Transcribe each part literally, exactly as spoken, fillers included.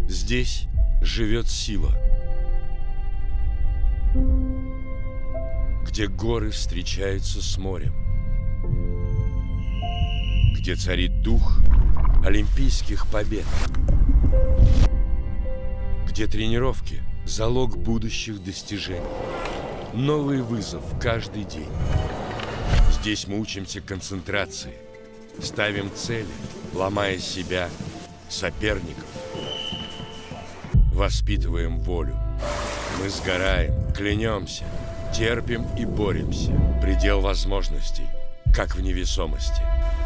Здесь живет сила, где горы встречаются с морем, где царит дух олимпийских побед, где тренировки – залог будущих достижений, новый вызов каждый день. Здесь мы учимся концентрации, ставим цели, ломая себя, соперников, воспитываем волю. Мы сгораем, клянемся, терпим и боремся. Предел возможностей, как в невесомости.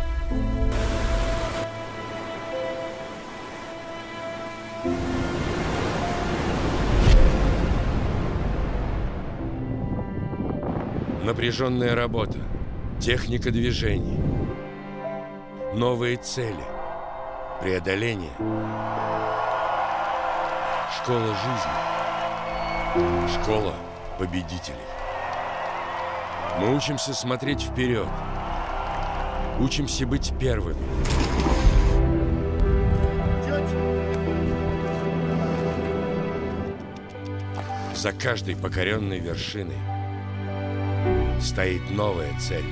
Напряженная работа, техника движений, новые цели, преодоление. Школа жизни, школа победителей. Мы учимся смотреть вперед, учимся быть первыми. За каждой покоренной вершиной стоит новая цель.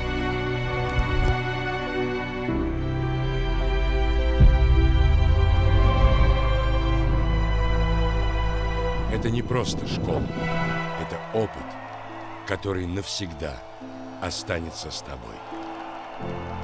Это не просто школа, это опыт, который навсегда останется с тобой.